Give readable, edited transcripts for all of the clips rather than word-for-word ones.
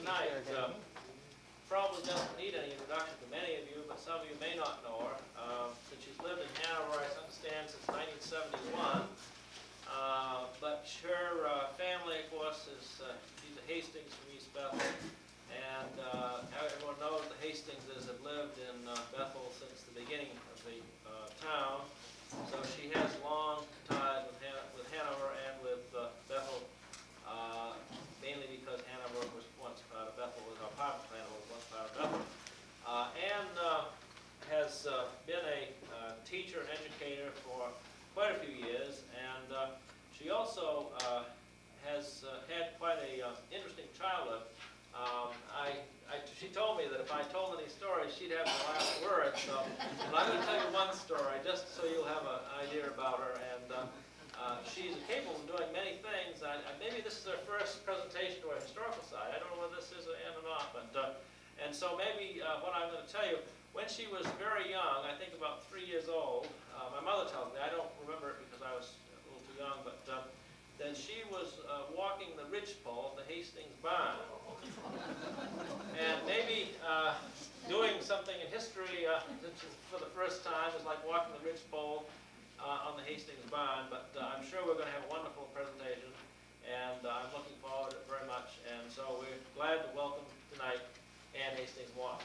tonight probably doesn't need any introduction to many of you, but some of you may not know her. Since she's lived in Hanover, I understand, since 1971. But her family, of course, is she's a Hastings from East Bethel. And everyone knows the Hastingses have lived in Bethel since the beginning of the town. So she has long ties with Hanover and with Bethel, mainly because Hanover was once part of Bethel, our apartment plan was once part of Bethel. Anne has been a teacher and educator for quite a few years, and she also has had quite an interesting childhood. She told me that if I told any stories, she'd have the last word. So I'm going to tell you one story, just so you'll have an idea about her. And she's capable of doing many things. Maybe this is her first presentation to her historical side. I don't know whether this is Anne or not. But and so maybe what I'm going to tell you, when she was very young, I think about 3 years old, my mother tells me, I don't remember it because I was a little too young, but then she was walking the ridgepole of the Hastings barn. And maybe doing something in history for the first time is like walking the ridgepole on the Hastings barn, but I'm sure we're going to have a wonderful presentation, and I'm looking forward to it very much. And so we're glad to welcome tonight Anne Hastings Morton.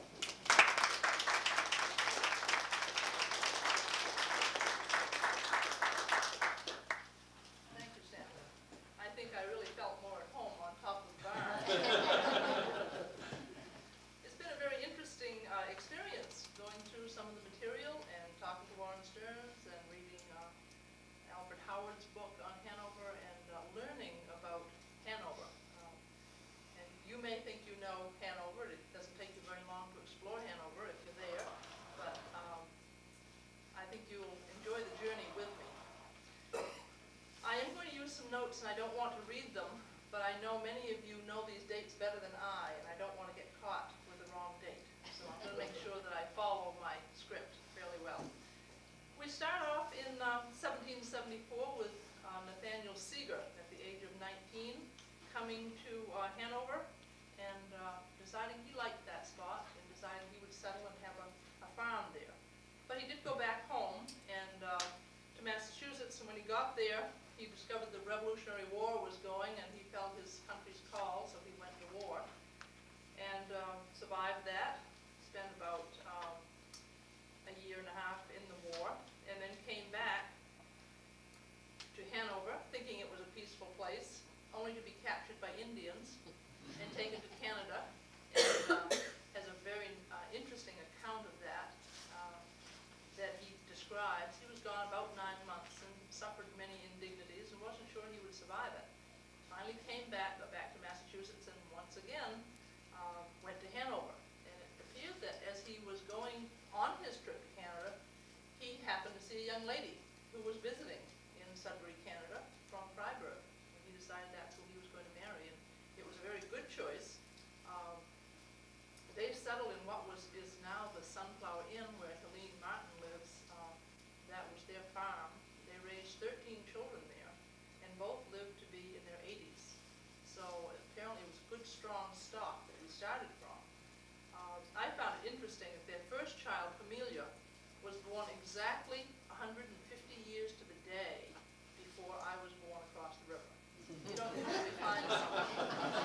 Notes, and I don't want to read them, but I know many of you know these dates better than I, and I don't want to get caught with the wrong date. So I'm going to make sure that I follow my script fairly well. We start off in 1774 with Nathaniel Seeger at the age of 19 coming to Hanover and deciding he liked that spot and deciding he would settle and have a farm there. But he did go back home and to Massachusetts, and when he got there, he discovered the Revolutionary War was going, and he felt his country's call, so he went to war and survived that. Spent about a year and a half in the war, and then came back to Hanover, thinking it was a peaceful place, only to be captured by Indians and taken to Canada. And has a very interesting account of that that he describes. He was gone about 9 months and suffered many indignities and wasn't sure he would survive it. Finally came back, got back to Massachusetts, and once again went to Hanover. And it appeared that as he was going on his trip to Canada, he happened to see a young lady who was visiting in Sudbury, Canada, from Freiburg. And he decided that's who he was going to marry, and it was a very good choice. They settled in what is now the Sunflower Inn, where Helene Martin lives. That was their farm. They raised 13 children there, and both lived to be in their 80s. So apparently it was a good, strong stock that we started from. I found it interesting that their first child, Camellia, was born exactly 150 years to the day before I was born across the river. You don't usually find someone.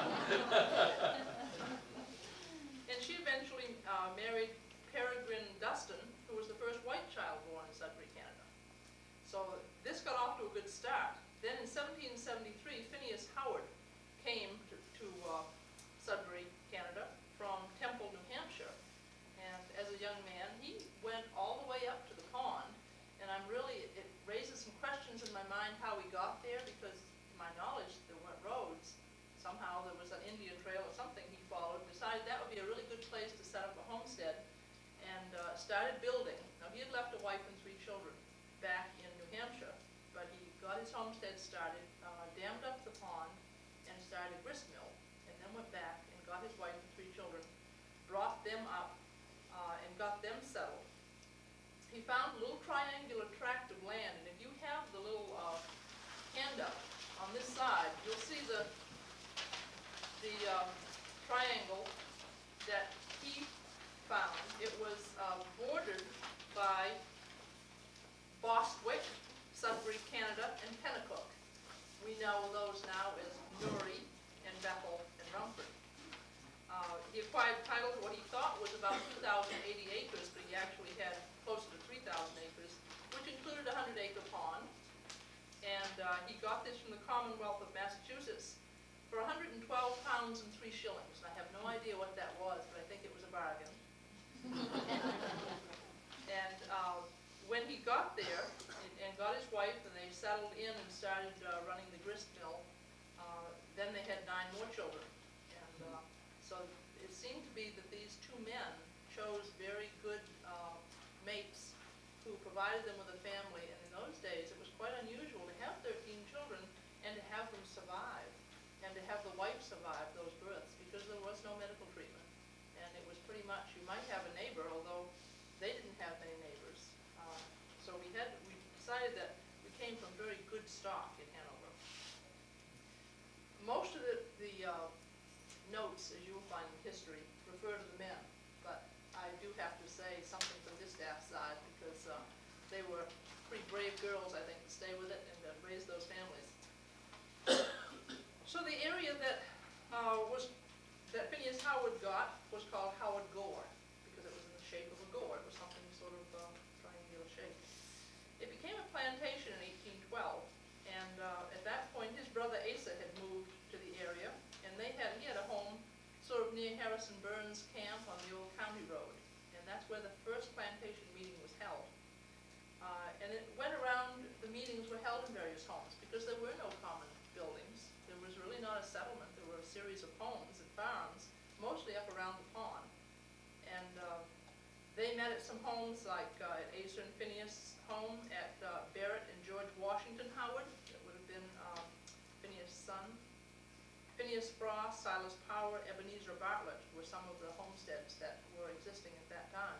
And she eventually married Peregrine Dustin, who was the first white child born in Sudbury, Canada. So this got off to a good start. Then in 1773, Phineas Howard came to Sudbury, Canada, from Temple, New Hampshire. And as a young man, he went all the way up to the pond. And it raises some questions in my mind how he got there, because to my knowledge, there weren't roads. Somehow there was an Indian trail or something he followed, decided that would be a really good place to set up a homestead, and started building. Now, he had left a wife and 3 children back in New Hampshire, but he got his homestead started, dammed up the pond, and started a grist mill, and then went back and got his wife and 3 children, brought them up, and got them settled. He found a little triangular tract of land, and if you have the little handout on this side, you'll see the Bostwick, Sudbury, Canada, and Pennacook. We know those now as Newry and Bethel and Rumford. He acquired title to what he thought was about 2,080 acres, but he actually had closer to 3,000 acres, which included a 100-acre pond. And he got this from the Commonwealth of Massachusetts for 112 pounds and 3 shillings. I have no idea what that was, but I think it was a bargain. And when he got there and got his wife and they settled in and started running the grist mill, then they had 9 more children. And so it seemed to be that these 2 men chose very good mates who provided them with a family. And in those days, it was quite unusual to have 13 children and to have them survive, and to have the wife survive those births, because there was no medical treatment. And it was pretty much, you might have a neighbor, although they didn't have many neighbors. So we decided that we came from very good stock in Hanover. Most of the notes, as you will find in history, refer to the men, but I do have to say something from this staff side, because they were pretty brave girls, I think, to stay with it and raise those families. So the area that that Phineas Howard got was called Howard Gore, because it was in the shape of a gore. It was something sort of triangular shape. It became a plantation in 1812, and at that point his brother Asa had moved to the area, and he had a home sort of near Harrison Burns Camp on the old county road, and that's where the first plantation meeting was held. And it went around, the meetings were held in various homes, because there were no common buildings. There was really not a settlement. There were a series of homes and farms, mostly up around the pond. And they met at some homes like at Asa and Phineas' home, at Barrett and George Washington Howard. That would have been Phineas' son. Phineas Frost, Silas Power, Ebenezer Bartlett were some of the homesteads that were existing at that time.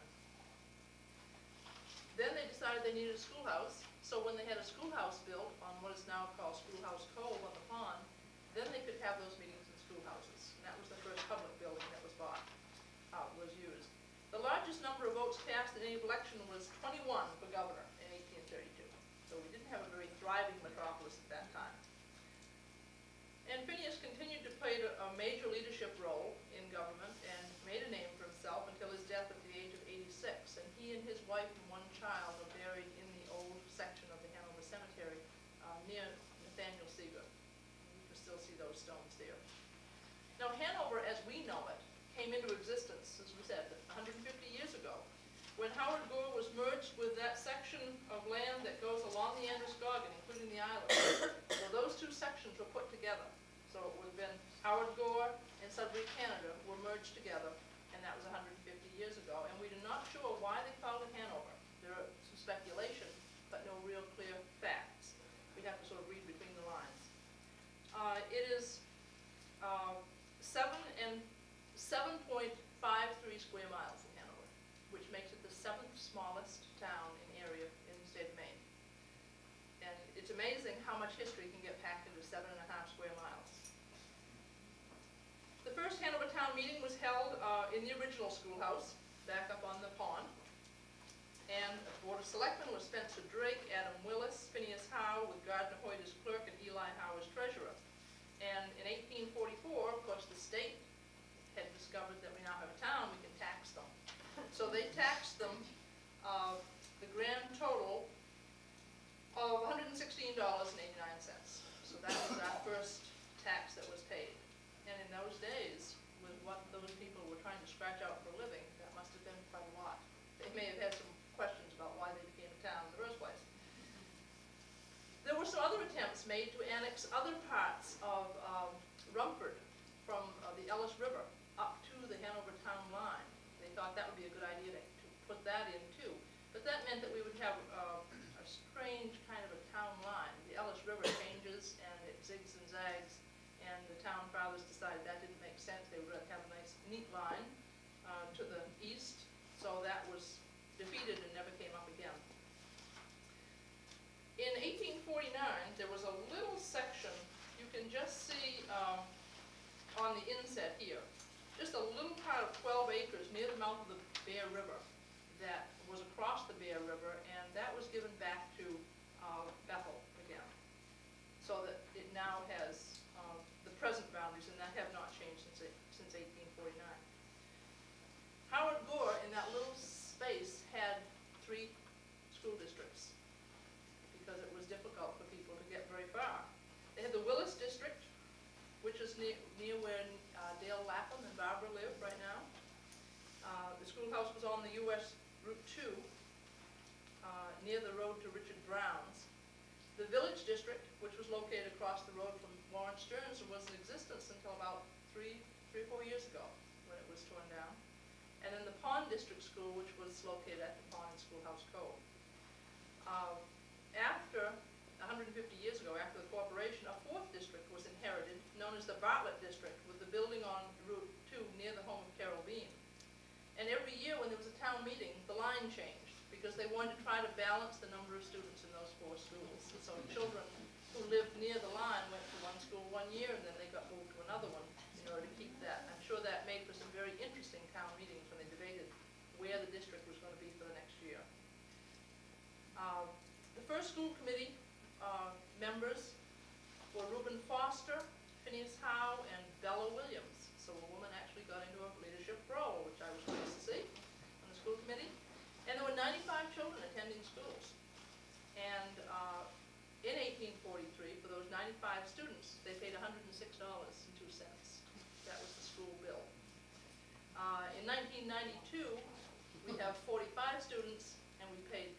Then they decided they needed a schoolhouse, so when they had a schoolhouse built on what is now called Schoolhouse Cove on the pond, then they could have those meetings in schoolhouses. And that was the first public building that was used. The largest number of votes cast in any election was 21 for governor in 1832. So we didn't have a very thriving metropolis at that time. And Phineas continued to play a major leadership role in government and made a name for himself until his death at the age of 86. And he and his wife and 1 child are buried in the old section of the Hanover Cemetery near Nathaniel Seeger. You can still see those stones there. Now Hanover, as we know it, came into existence, as we said, 150 years ago, when Howard Gore was merged with that section of land that goes along the Androscoggin, including the island. So those 2 sections were put together. So it would have been Howard Gore and Sudbury, Canada were merged together, and that was 150 years ago. And we are not sure why they called it Hanover. There are some speculation, but no real clear facts. We have to sort of read between the lines. It is 7.53 square miles in Hanover, which makes it the 7th smallest town in area in the state of Maine. And it's amazing how much history can get packed into 7.5 square miles. The first Hanover town meeting was held in the original schoolhouse, back up on the pond. And the Board of Selectmen was Spencer Drake, Adam Willis, Phineas Howe, with Gardner Hoyt as clerk and Eli Howe as treasurer. And in 1844, of course, the state had discovered that we now have a town, we can tax them. So they taxed them the grand total of $116.89. So that was our first tax that was paid. And in those days, with what those people were trying to scratch out for a living, that must have been quite a lot. They may have had some questions about why they became a town in the first place. There were some other attempts made to annex other parts of Rumford from the Ellis River up to the Hanover town line. They thought that would be a good idea to put that in too. But that meant that we would have a strange kind of a town line. The Ellis River changes and it zigs and zags, and the town fathers decided that didn't make sense. They would have a nice neat line to the east, so that was defeated and never came up again. In 1849, there was a little section, you can just see on the inset here, just a little part of 12 acres near the mouth of the Bear River that was across the Bear River, and that was given back to 1949. Howard Gore, in that little space, had 3 school districts because it was difficult for people to get very far. They had the Willis District, which is near where Dale Lapham and Barbara live right now. The schoolhouse was on the US Route 2, near the road to Richard Brown's. The Village District, which was located across the road from Warren Stearns, was in existence until about 3 or 4 years ago when it was torn down. And then the Pond District School, which was located at the Pond and Schoolhouse Cove. After 150 years ago, after the corporation, a 4th district was inherited, known as the Bartlett District, with the building on Route 2 near the home of Carol Bean. And every year when there was a town meeting, the line changed, because they wanted to try to balance the number of students in those 4 schools. And so children who lived near the line went to one school one year, and then they got moved to another one in order to keep that. I'm sure that made for some very interesting town meetings when they debated where the district was going to be for the next year. The first school committee members were Reuben Foster, Phineas Howe, and Bella Williams. So a woman actually got into a leadership role, which I was pleased to see on the school committee. And there were 95 children attending schools. And in 1843, for those 95 students, they paid $106.02. That was the school bill. In 1992, we have 45 students, and we paid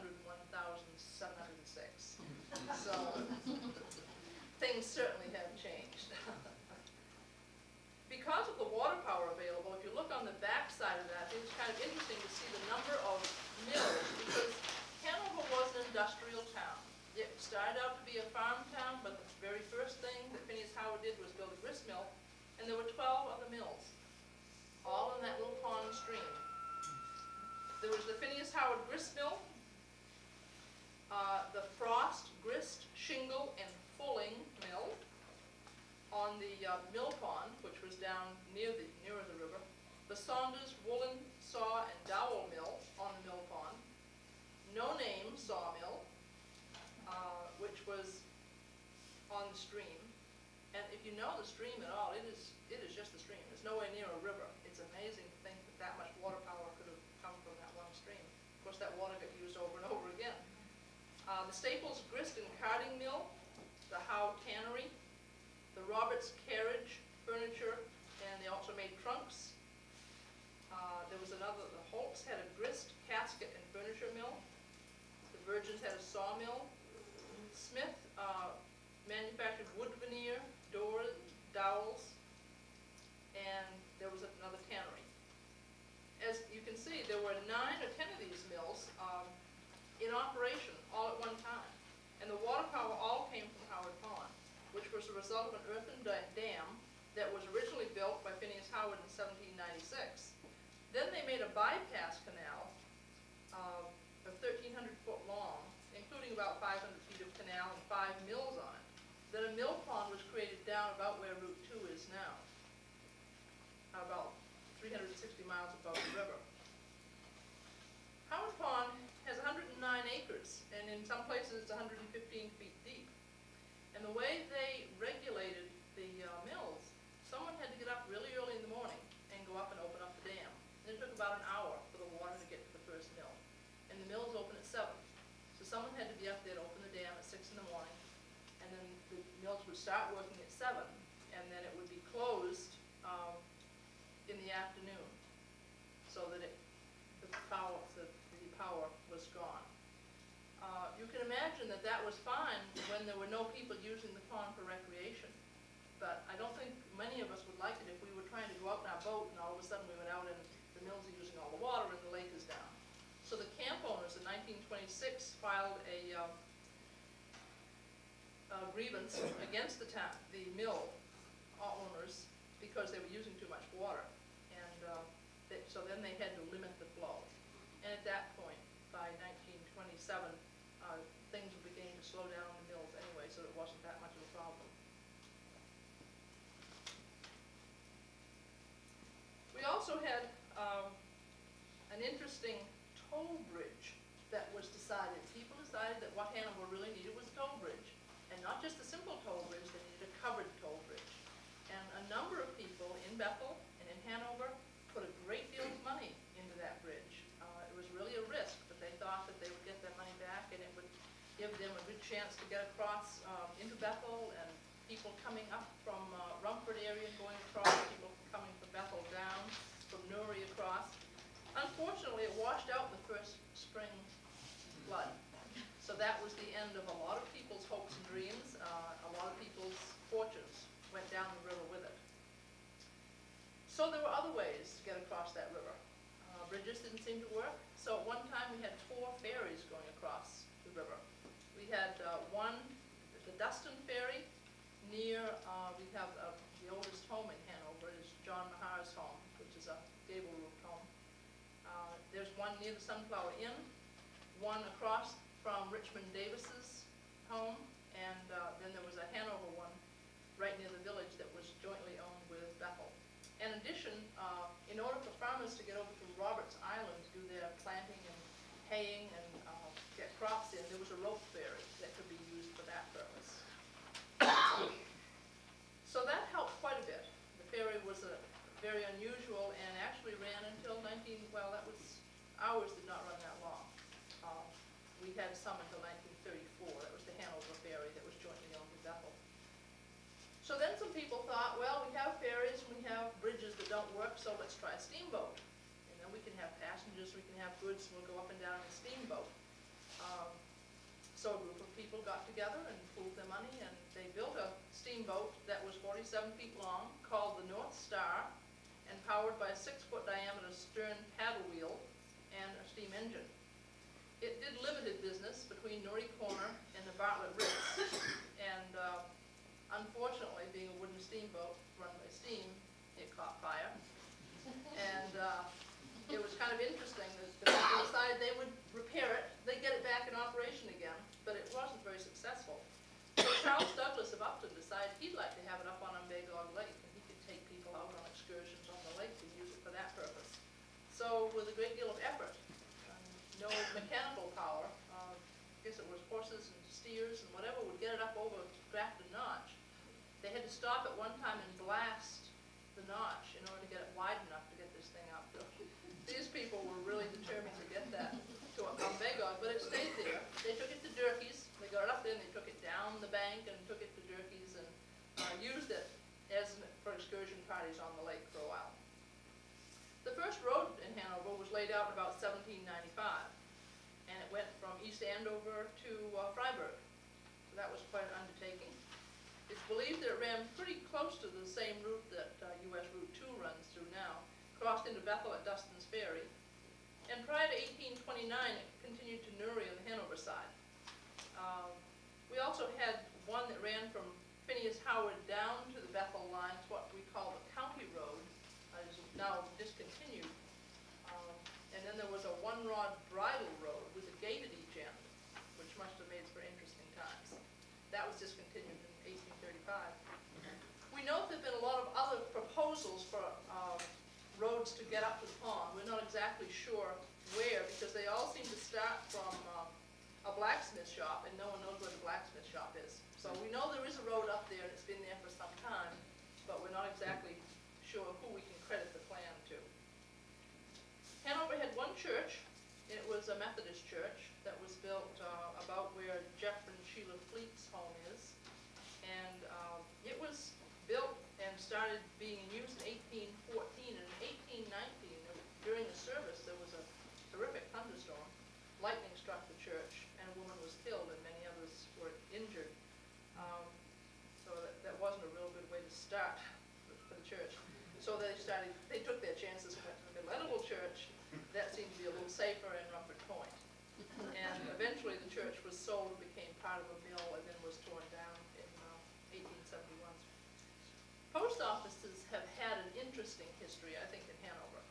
$201,706. So things certainly have changed. Because of the water power available, if you look on the back side of that, it's kind of interesting to see the number of mills, because Hanover was an industrial town. It started out to be a farm town, but the very first thing that Phineas Howard did was build a grist mill, and there were 12 other mills, all in that little pond stream. There was the Phineas Howard grist mill, the Frost grist, shingle, and fulling mill on the mill pond, which was down nearer the river, the Saunders woolen saw and dowel mill on the mill pond, No Name sawmill, which was on the stream. And if you know the stream at all, it is just a stream. It's nowhere near a river. It's amazing to think that much water power could have come from that one stream. Of course, that water got used over and over again. The Staples grist and carding mill, the Howe tannery, the Roberts carriage, furniture, and they also made trunks. There was another, the Holtz had a grist, casket, and furniture mill. The Virgins had a sawmill. Smith manufactured wood veneer, doors, dowels, and there was another tannery. As you can see, there were 9 or 10 of these mills in operation all at one time. And the water power all came from Howard Pond, which was a result of an earthen dam that was originally built by Phineas Howard in 1796. Then they made a bypass canal of 1,300 foot long, including about 500 feet of canal and 5 mills on it. Then a mill pond was created down about where Route 2 is now, about 360 miles above the river. Howard Pond has 109 acres, and in some places it's 115 feet deep. And the way they regulated the mills, someone had to get up really early in the morning and go up and open up the dam. And it took about an hour for the water to get to the first mill. And the mills open at 7. So someone had to be up there to open the dam at 6 in the morning, and then the mills would start working at 7, and then it would be closed in the afternoon, so that the power was gone. You can imagine that that was fine when there were no people using the pond for recreation, but I don't think many of us would like it if we were trying to go out in our boat and all of a sudden we went out and the mills are using all the water and the lake is down. So the camp owners in 1926 filed a grievance against the mill owners because they were using too much water, and so then they had to limit the flow. And at that point, by 1927, things were beginning to slow down in the mills anyway, so it wasn't that much of a problem. We also had an interesting toll bridge that was decided. People decided that what Hanover really needed was a toll bridge, and not just a simple toll bridge, they needed a covered toll bridge. And a number of people in Bethel and in Hanover give them a good chance to get across into Bethel, and people coming up from Rumford area going across, people coming from Bethel down, from Newry across. Unfortunately, it washed out the first spring flood. So that was the end of a lot of people's hopes and dreams. A lot of people's fortunes went down the river with it. So there were other ways to get across that river. Bridges didn't seem to work. So at one time we had 4 ferries going across the river. We had one, the Dustin Ferry, near, we have the oldest home in Hanover is John Mahar's home, which is a gable-roofed home. There's one near the Sunflower Inn, one across from Richmond Davis's home, and then there was a Hanover one right near the village that was jointly owned with Bethel. In addition, in order for farmers to get over to Roberts Island to do their planting and haying and get crops in, there was a rope ferry that could be used for that purpose. So that helped quite a bit. The ferry was very unusual and actually ran until ours did not run that long. We had some until 1934. That was the Hanover ferry that was jointly owned with Bethel. So then some people thought, well, we have ferries, we have bridges that don't work, so let's try a steamboat. And then we can have passengers, we can have goods, and we'll go up and down in a steamboat. So a group of people got together and pooled their money, and they built a steamboat that was 47 feet long, called the North Star, and powered by a 6-foot diameter stern paddle wheel and a steam engine. It did limited business between Norrie Corner and the Bartlett Ritz, and unfortunately, being a wooden steamboat run by steam, it caught fire. And it was kind of interesting that the people decided they would repair it, they'd get it back in operation again, but it wasn't very successful. So Charles Douglas of Upton decided he'd like to have it up on Umbagog Lake, and he could take people out on excursions on the lake and use it for that purpose. So with a great deal of effort, no mechanical power, I guess it was horses and steers and whatever would get it up over Grafton Notch. They had to stop at one time and blast the notch in order to get it wide enough to get this thing up. These people were really determined to get that to Umbagog, but it stayed there. They took it to Durkee's, they got it up there and they took it down the bank and took it to Durkee's and used it for excursion parties on the lake for a while. The first road in Hanover was laid out in about 1795, and it went from East Andover to Freiburg. So that was quite an undertaking. It's believed that it ran pretty close to the same route that US Route 2 runs through now, crossed into Bethel at Dustin's Ferry. And prior to 1829, it continued to Newry on the Hanover side. We also had one that ran from Phineas Howard down to the Bethel line, it's what we call the County Road. Is now discontinued. And then there was a one-rod bridle road with a gate at each end, which must have made for interesting times. That was discontinued in 1835. We know there have been a lot of other proposals for roads to get up to the pond. We're not exactly sure where, because they all seem to start from a blacksmith shop, and no one knows where the blacksmith shop is. So we know there is a road up there, and it's been there for some time, but we're not exactly sure who we can credit the plan to. Hanover had one church, and it was a Methodist church that was built about where Jeff and Sheila Fleet's home is. And it was built and started being used in 1814, and in 1819, during the service, there was a terrific thunderstorm. Lightning struck the church, and a woman was killed, and many others were injured. So that wasn't a real good way to start for the church. So they took their chances and went to the Middle Church. That seemed to be a little safer in Rumford Point. And eventually the church was sold and became part of a mill and then was torn down in 1871. Post offices have had an interesting history, I think, in Hanover.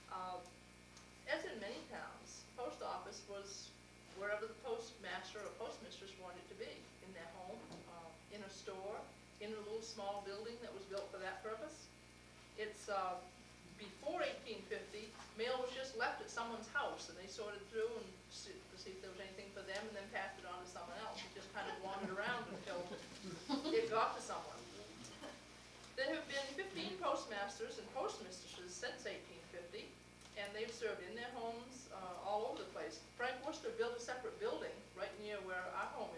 As in many towns, post office was wherever the postmaster or postmistress wanted it to be, in their home, in a store, in a little small building that was built for that purpose. It's before 1850, mail was just left at someone's house, and they sorted through and to see if there was anything for them, and then passed it on to someone else. It just kind of wandered around until it got to someone. There have been 15 postmasters and postmistresses since 1850, and they've served in their homes all over the place. Frank Worcester built a separate building right near where our home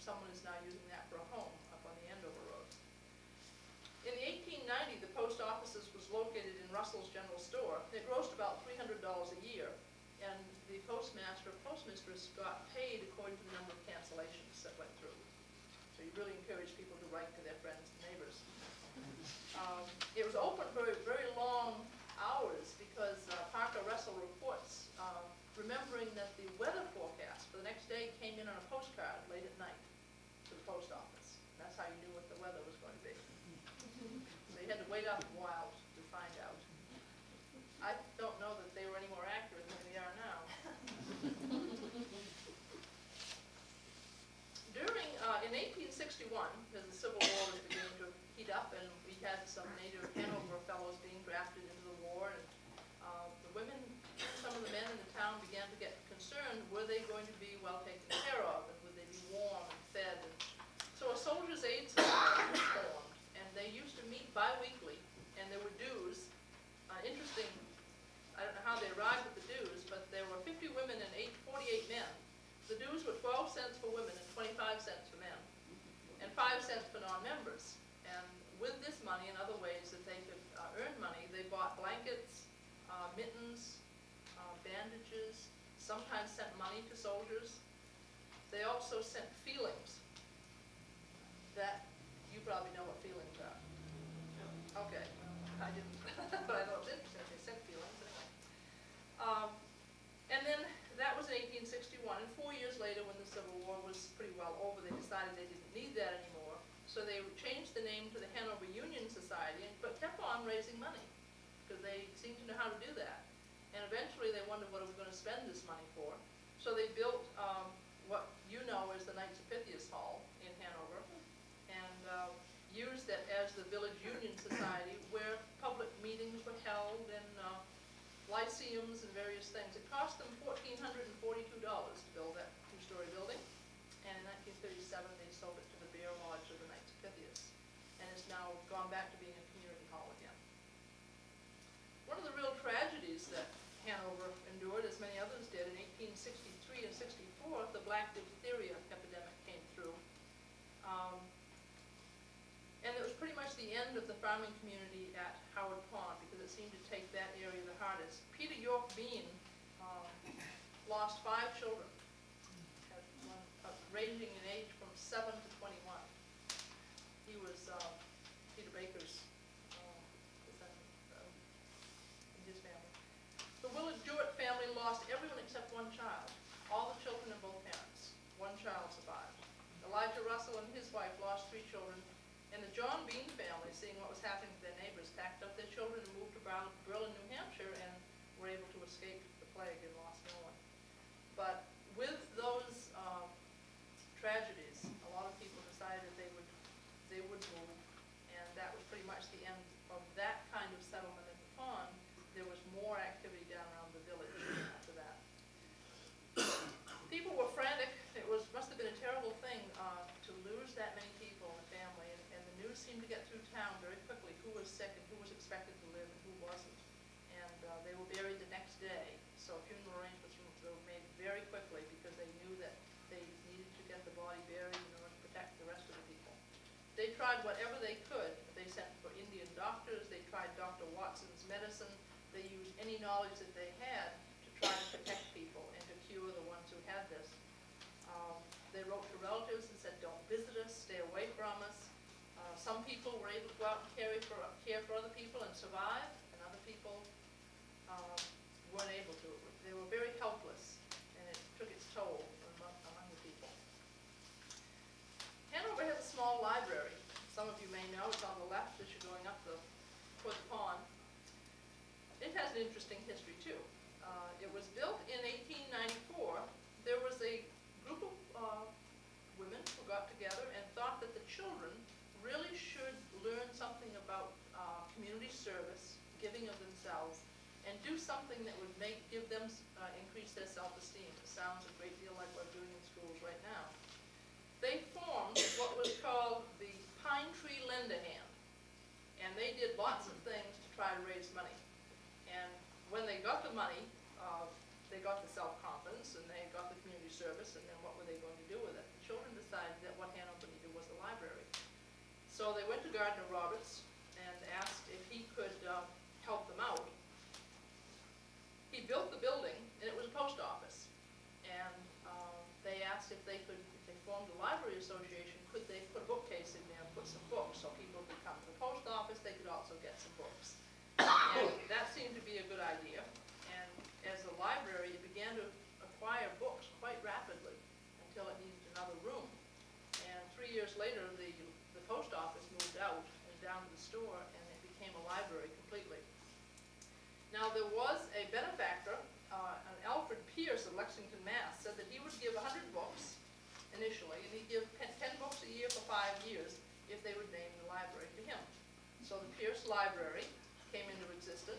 someone is now using that for a home up on the Andover Road. In the 1890, the post offices was located in Russell's General Store. It grossed about $300 a year, and the postmaster or postmistress got paid according to the number of cancellations that went through. So you really encourage people to write to their friends and neighbors. It was open for very long hours because Parker Russell reports, remembering that the weather forecast for the next day came in on a postcard late at night to the post office. That's how you knew what the weather was going to be. So you had to wait up a while to find out. I don't know that they were any more accurate than we are now. In 1861, as the Civil War was beginning to heat up, and we had some native Hanover fellows being drafted into the war, and the women, some of the men in the town began to get concerned, were they going to be well taken care of, and would they be warm and fed? And so a Soldiers' Aid Society was formed, and they used to meet bi-weekly, and there were dues. Interesting, I don't know how they arrived at the dues, but there were 50 women and 48 men. The dues were 12 cents for women and 25 cents for men, and 5 cents for non-members. And with this money and other ways that they could earn money, they bought blankets, mittens, bandages, sometimes sent money to soldiers. They also sent feelings. That, you probably know what feelings are. Okay, I didn't, but I thought it was interesting they sent feelings anyway. And then that was in 1861, and 4 years later when the Civil War was pretty well over, they decided they didn't need that anymore. So they changed the name to the Hanover Union Society, but kept on raising money, because they seemed to know how to do that. And eventually they wondered, what are we going to spend this money for? So they built what you know as the Knights of Pythias Hall in Hanover, and used it as the Village Union Society, where public meetings were held, and lyceums and various things. It cost them $1,442 to build that two-story building, and in 1937 they sold it to the Bear Lodge of the Knights of Pythias, and it's now gone back to being a community hall again. One of the real tragedies that Hanover endured, as many others did, in 1863 and 64, the black diphtheria epidemic came through. And it was pretty much the end of the farming community at Howard Pond, because it seemed to take that area the hardest. Peter York Bean lost 5 children, ranging in age from 7 to 21. He was Peter Baker's descendant in his family. The Willard Jewett family lost everyone except one child. All the children of both parents. One child survived. Elijah Russell and his wife lost 3 children. And the John Bean family, seeing what was happening to their neighbors, packed up their children and moved to Berlin, New Hampshire, and were able to escape the plague and lost no one. But with those tragedies, a lot of people decided that they would move, and that was pretty much the end of that kind of settlement at the pond. There was more activity down around the village after that. People were frantic. It must have been a terrible thing to lose that many people in the family, and the news seemed to get through town very quickly, who was sick and who was expected to live and who wasn't. And they were buried the next day, so funeral arrangements were made very quickly because they knew that they needed to get the body buried in order to protect the rest of the people. They tried whatever they could. They sent for Indian doctors, they tried Dr. Watson's medicine, they used any knowledge that they had to try to protect people and to cure the ones who had this. They wrote to relatives and said, don't visit us, stay away from us. Some people were able to go out and care for other people and survive, and other people weren't able to. They were very helpless, and it took its toll among the people. Hanover has a small library. Some of you may know it's on the left as you're going up toward the pond. It has an interesting history, too. It was built in 1894. There was a group of women who got together and thought that the children really should learn something about community service, giving of themselves, and do something that would give them increase their self-esteem. It sounds a great deal like what we're doing in schools right now. They formed what was called the Pine Tree Lend-A-Hand, and they did lots of things to try to raise money. And when they got the money, they got the self-confidence and they got the community service, and then what were they going to do with it? The children decided that So they went to Gardner Roberts and asked if he could help them out. He built the building, and it was a post office. And they asked if they formed a library association, could they put a bookcase in there and put some books so people could come to the post office, they could also get some books. And that seemed to be a good idea. And as a library, it began to acquire books quite rapidly until it needed another room. And 3 years later, the post office moved out and down to the store, and it became a library completely. Now, there was a benefactor, an Alfred Pierce of Lexington, Mass., said that he would give 100 books initially, and he'd give 10 books a year for 5 years if they would name the library to him. So the Pierce Library came into existence,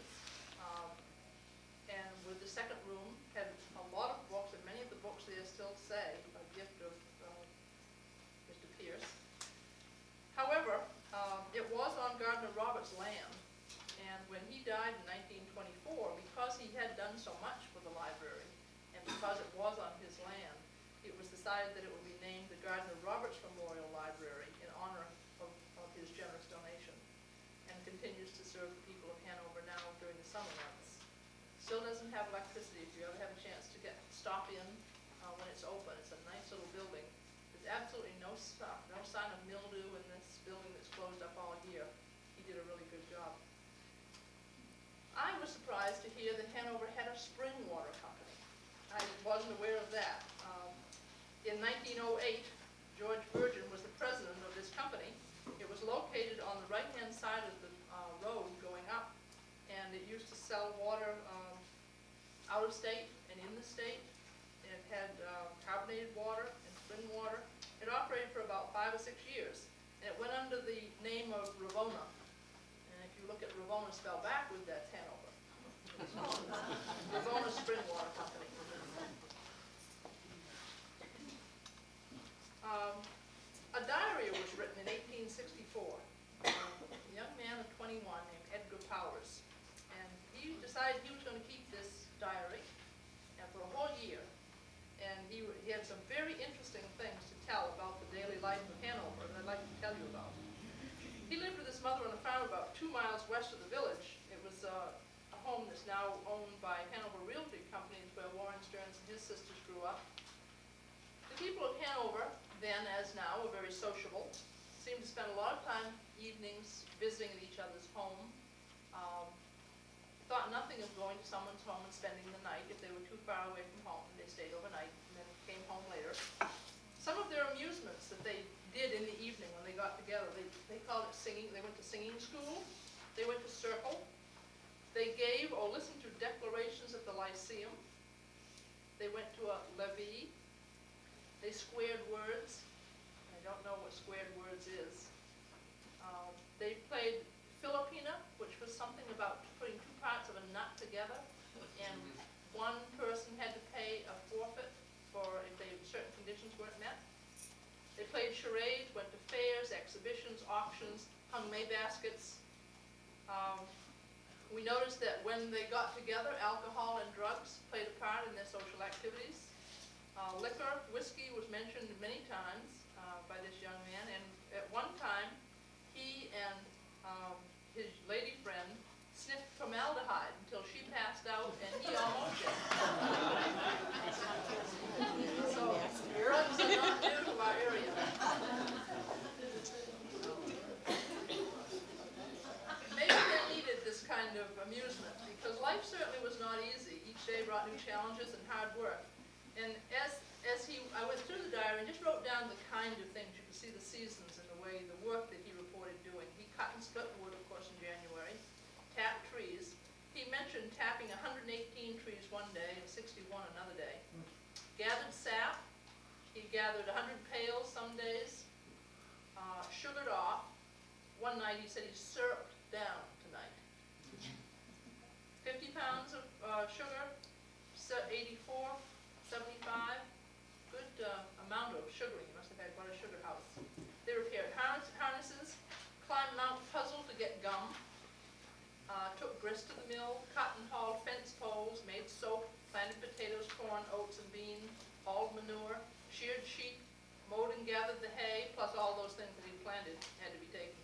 and with the second room had a lot of books, and many of the books there still say a gift of Mr. Pierce. However, it was on Gardner Roberts' land, and when he died in 1924, because he had done so much for the library, and because it was on his land, it was decided that it would be named the Gardner Roberts Memorial Library in honor of his generous donation, and continues to serve the people of Hanover now during the summer months. Still doesn't have electricity. If you ever have a chance to stop in when it's open, it's a nice little building. There's absolutely no sign of mildew in this building that's closed up all year. He did a really good job. I was surprised to hear that Hanover had a spring water company. I wasn't aware of that. In 1908, George Virgin was the president of this company. It was located on the right-hand side of the road going up, and it used to sell water out of state and in the state. It had carbonated water and spring water. It operated for about 5 or 6 years, and it went under the name of Ravona. And if you look at Ravona spelled backward, that's Hanover. Ravona Spring Water Company. A diary was written in 1864. A young man of 21 named Edgar Powers. And he decided he was going to keep this diary for a whole year. And he had some very interesting things to tell about the daily life of Hanover that I'd like to tell you about. He lived with his mother on a farm about 2 miles west of the village. It was a home that's now owned by Hanover Realty Companies, where Warren Stearns and his sisters grew up. The people of Hanover, then as now, were very sociable, seemed to spend a lot of time evenings visiting at each other's home. Thought nothing of going to someone's home and spending the night. If they were too far away from home, they stayed overnight and then came home later. Some of their amusements that they did in the evening when they got together, they called it singing. They went to singing school. They went to circle. They gave or listened to declarations at the Lyceum. They went to a levee. They squared words. I don't know what squared words is. They played Filipina, which was something about putting 2 parts of a nut together, and one person had to pay a forfeit for if certain conditions weren't met. They played charades, went to fairs, exhibitions, auctions, hung May baskets. We noticed that when they got together, alcohol and drugs played a part in their social activities. Liquor, whiskey was mentioned many times by this young man, and at one time, he and his lady friend sniffed formaldehyde until she passed out and he almost did. So, drugs are not new to our area. Maybe they needed this kind of amusement, because life certainly was not easy. Each day brought new challenges and hard work. And I went through the diary and just wrote down the kind of things. You could see the seasons and the work that he reported doing. He cut and split wood, of course, in January, tapped trees. He mentioned tapping 118 trees one day and 61 another day. Gathered sap. He gathered 100 pails some days. Sugared off. One night he said he syruped down tonight. 50 pounds of sugar, 84, 75. Good amount of sugaring. He must have had quite a sugar house. They repaired harnesses, climbed Mount Puzzle to get gum, took grist to the mill, cut and hauled fence poles, made soap, planted potatoes, corn, oats, and beans, hauled manure, sheared sheep, mowed and gathered the hay, plus all those things that he planted had to be taken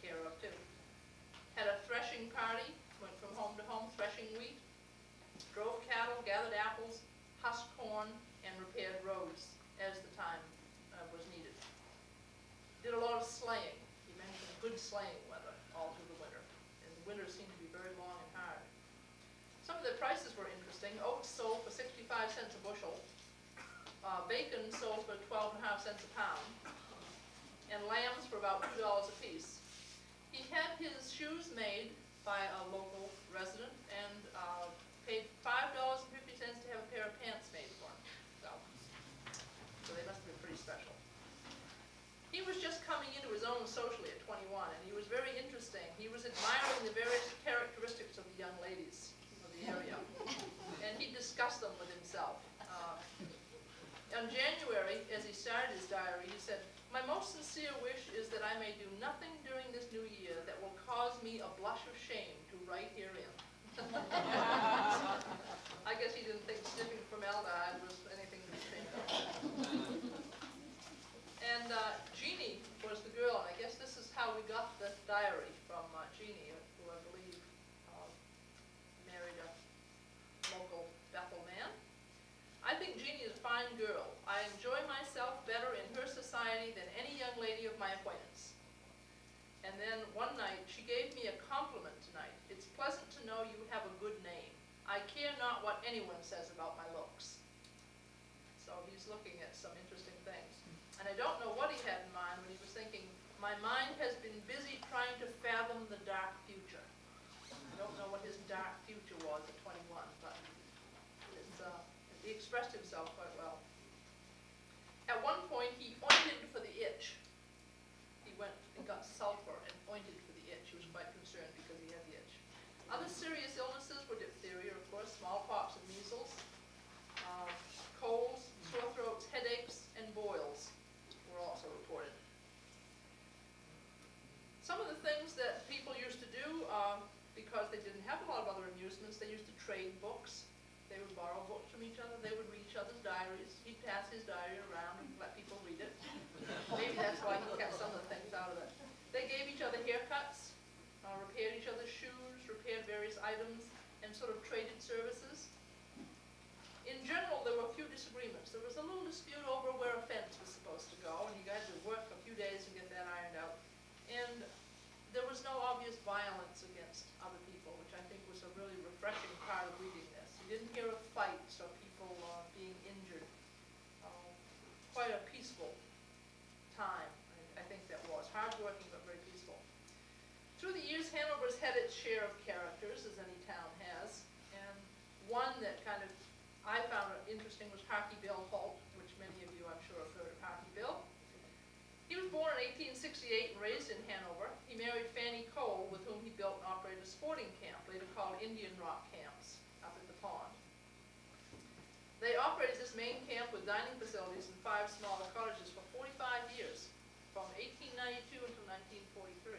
interesting. Oats sold for 65 cents a bushel. Bacon sold for 12.5 cents a pound. And lambs for about $2 a piece. He had his shoes made by a local resident and paid $5.50 to have a pair of pants made for him. So they must have been pretty special. He was just coming into his own socially at 21, and he was very interesting. He was admiring the various characteristics of the young ladies of the area, and he discussed them with himself. In January, as he started his diary, he said, "My most sincere wish is that I may do nothing during this new year that will cause me a blush of shame to write herein." I guess he didn't think sniffing formaldehyde was anything to be ashamed of. And Jeannie was the girl, and I guess this is how we got the diary from Jeannie, who I believe married a local Bethel man. "I think Jeannie is a fine girl. I enjoy myself better in her society than any young lady of my acquaintance." And then one night, "She gave me a compliment tonight. It's pleasant to know you have a good name. I care not what anyone says about my looks." So he's looking at some interesting things. And I don't know what he had in mind when he was thinking, "My mind has been busy trying to fathom the dark future." I don't know what his dark future was at 21, but he expressed himself quite well. At one point, he ointed for the itch. He went and got sulfur and ointed for the itch. He was quite concerned because he had the itch. Other serious illnesses were diphtheria, of course, smallpox and measles, colds, sore throats, headaches, and boils were also reported. Some of the things that people used to do, because they didn't have a lot of other amusements, they used to trade books. They would borrow books from each other. They would read each other's diaries. He'd pass his diary around and let people read it. Maybe that's why he kept some of the things out of it. They gave each other haircuts, repaired each other's shoes, repaired various items, and sort of traded services. In general, there were a few disagreements. There was a little dispute over where a fence was supposed to go, and he had to work a few days to get that ironed out. And there was no obvious violence against other people, which I think was a really refreshing part of reading this. You didn't hear of fights or people being injured. Quite a peaceful time, I think that was. Hard-working, but very peaceful. Through the years, Hanover's had its share of characters, as any town has, and one that kind of I found interesting was Harky Bill Holt, which many of you, I'm sure, have heard of Harky Bill. He was born in 1868 and raised in Hanover. He married Fanny Cole, with whom he built and operated a sporting camp, later called Indian Rock Camps, up at the pond. They operated this main camp with dining facilities and 5 smaller cottages for 45 years, from 1892 until 1943.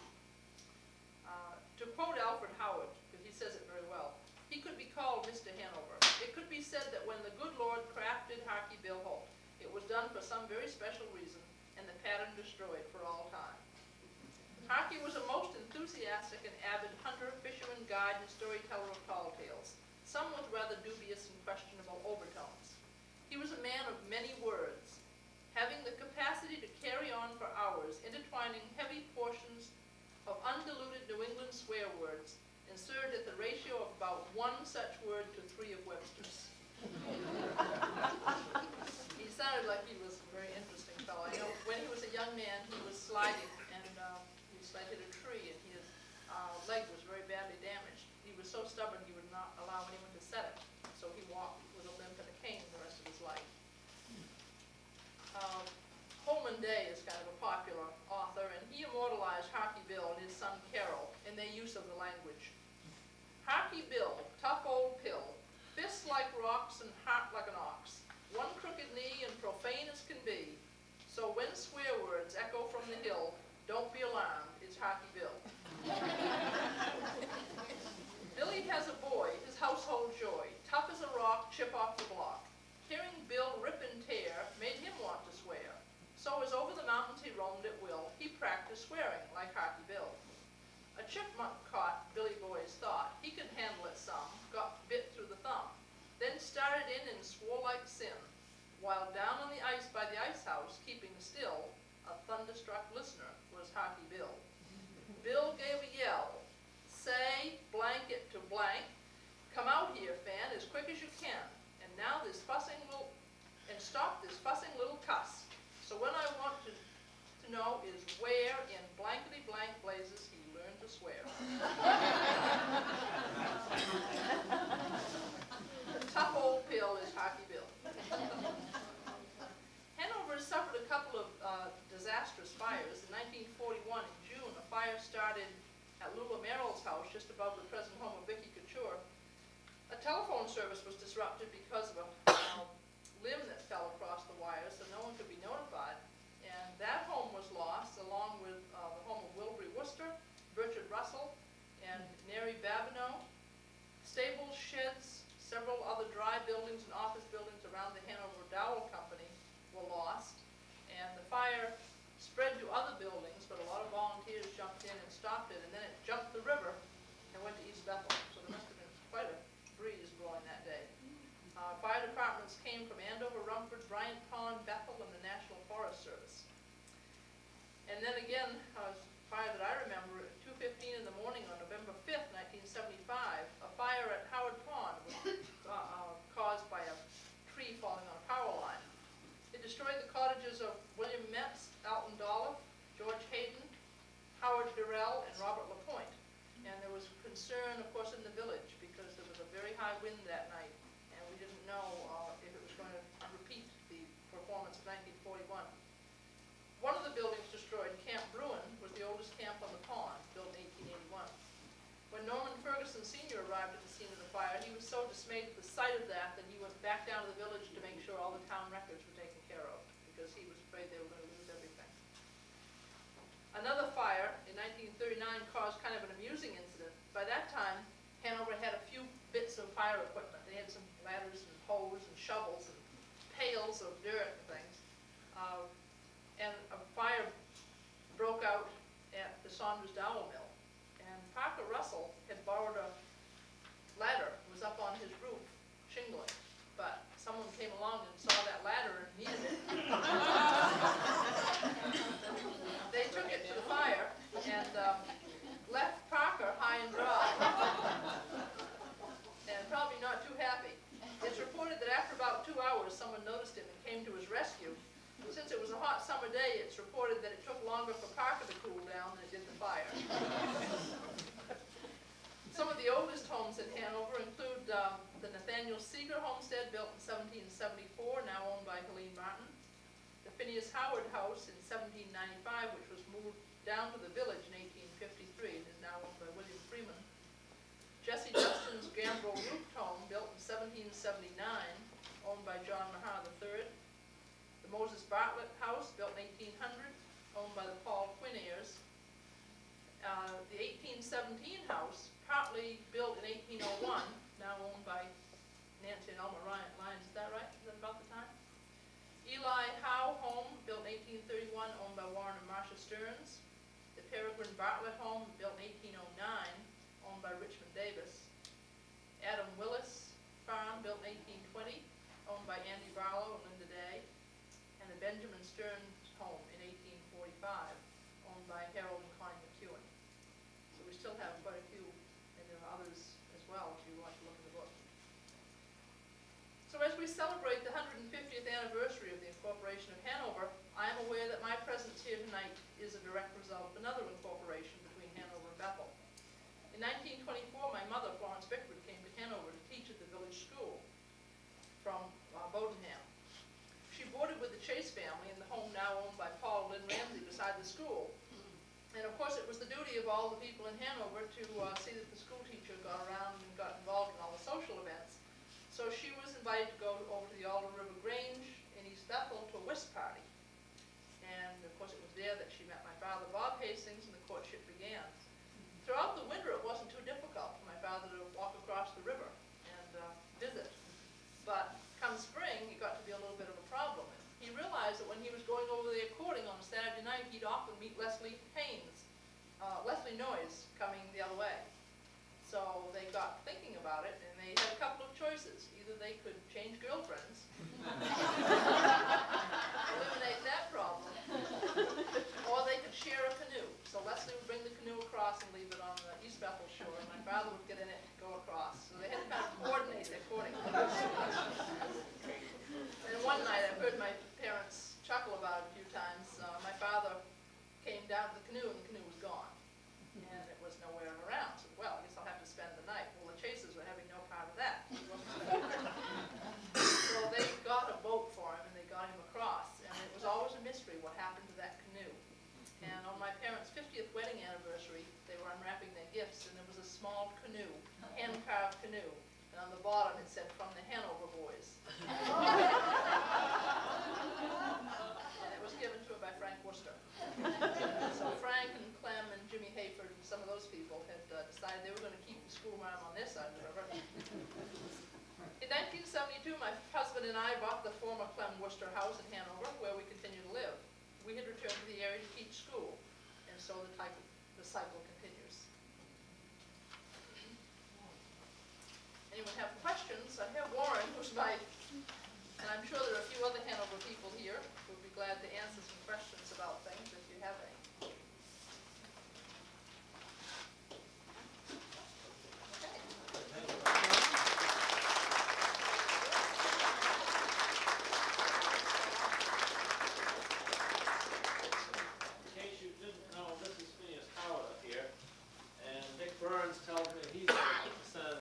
To quote Alfred Howard, because he says it very well, he could be called Mr. Hanover. It could be said that when the good Lord crafted Harky Bill Holt, it was done for some very special reason, and the pattern destroyed for all time. Harky was a most enthusiastic and avid hunter, fisherman, guide, and storyteller of tall tales, some with rather dubious and questionable overtones. He was a man of many words, having the capacity to carry on for hours, intertwining heavy portions of undiluted New England swear words, inserted at the ratio of about 1 such word to 3 of Webster's. He sounded like he was a very interesting fellow. I know when he was a young man, he was sliding, and he slided a tree, and his leg was very badly damaged. He was so stubborn he would not allow anyone to set it, so he walked with a limp and a cane the rest of his life. Holman Day is kind of a popular author, and he immortalized Harky Bill and his son Carol in their use of the language. Harky Bill, tough old pill, fists like rocks and heart like an ox, one crooked knee and profane as can be. So when swear words echo from the hill, don't be alarmed, it's Harky Bill. Billy has a boy, his household joy, tough as a rock, chip off the block. Hearing Bill rip and tear made him want to swear. So as over the mountains he roamed at will, he practiced swearing like Harky Bill. A chipmunk caught, Billy Boy's thought. He could handle it some, got bit through the thumb. Then started in and swore like sin, while down on the ice by the ice house, keeping still, a thunderstruck listener was Harky Bill. Bill gave a yell, say blanket to blank, Come out here, Fan, as quick as you can. And now this fussing little, and stop this fussing little cuss. So what I want to know is where in blankety blank blazes he learned to swear. The tough old pill is Hockey Bill. Hanover suffered a couple of disastrous fires. In 1941, in June, a fire started at Lula Merrill's house, just above the present home of Vicky Couture. A telephone service was disrupted because of a limb that fell across the wires, so no one could be notified. And that home was lost, along with the home of Wilbury Worcester, Richard Russell, and Neri Babineau. Stables, sheds, several other dry buildings and office buildings around the Hanover Dowell Company were lost. And the fire spread to other buildings, but a lot of volunteers jumped in and stopped it, and then it jumped the river and went to East Bethel. So there must have been quite a breeze blowing that day. Fire departments came from Andover, Rumford, Bryant Pond, Bethel, and the National Forest Service. And then again, a fire that I remember, at 2:15 in the morning on November 5th, 1975, a fire at Howard Pond was caused by a tree falling on a power line. It destroyed the cottages of William Metz, Alton Dolliff, George Hayden, Howard Durrell, and Robert LaPointe. And there was concern, of course, in the village because there was a very high wind that night, and we didn't know if it was going to repeat the performance of 1941. One of the buildings destroyed, Camp Bruin, was the oldest camp on the pond, built in 1881. When Norman Ferguson Sr. arrived at the scene of the fire, he was so dismayed at the sight of that he went back down to the village to make sure all the town records were taken care of, because he was afraid they were going to lose everything. Another fire in 1939 caused kind of an amusing incident. By that time, Hanover had a few bits of fire equipment. They had some ladders and hoes and shovels and pails of dirt and things. And a fire broke out at the Saunders Dowell Mill. And Parker Russell had borrowed a ladder, was up on his roof, shingling. But someone came along and saw that ladder and needed it. They took it to the fire and left Parker high and dry. And probably not too happy. It's reported that after about 2 hours, someone noticed him and came to his rescue. Since it was a hot summer day, it's reported that it took longer for Parker to cool down than it did the fire. Some of the oldest homes in Hanover include the Nathaniel Seeger homestead, built in 1774, now owned by Helene Martin. The Phineas Howard house in 1795, which was moved down to the village in 1853 and is now owned by William Freeman. Jesse Justin's Gambrel Roofed home, built in 1779, owned by John Mahar III. The Moses Bartlett house, built in 1800, owned by the Paul Quinn heirs. The 1817 house, partly built in 1801, now owned by Nancy and Elmer Lyons. Is that right? Is that about the time? Eli Howe home, built in 1831, owned by Warren and Marcia Stearns. The Peregrine Bartlett home, built in 1809, owned by Richmond Davis. Adam Willis farm, built in 1820, owned by Andy Barlow and Linda Day. And the Benjamin Stearns home in 1845, owned by Harold and Connie McEwen. So we still have quite a few, and there are others as well if you want to look in the book. So as we celebrate the 150th anniversary of the incorporation of Hanover, I am aware that my presence here tonight is a direct result of another incorporation between Hanover and Bethel. In 1924, my mother, Florence Bickford, came to Hanover to teach at the village school from Bowdenham. She boarded with the Chase family in the home now owned by Paul and Lynn Ramsey beside the school. And of course it was the duty of all the people in Hanover to see that the school teacher got around and got involved in all the social events. So she was invited to go over to the Alder River Grange in East Bethel to a whist party. And of course it was there that she met my father, Bob Hastings, and the courtship began. Throughout the winter it wasn't too difficult for my father to walk across the river and visit. But come spring, it got to be a little bit of a problem. He realized that when he was going over there courting on a Saturday night, he'd often meet Leslie Noyes coming the other way. So they got thinking about it, and they had a couple of choices. Either they could change girlfriends, eliminate that problem, or they could share a canoe. So Leslie would bring the canoe across and leave it on the East Bethel shore, and my father would get in it and go across. So they had to kind of my husband and I bought the former Clem Worcester house in Hanover, where we continue to live. We had returned to the area to teach school, and so the cycle continues. Anyone have questions? I have Warren, who's my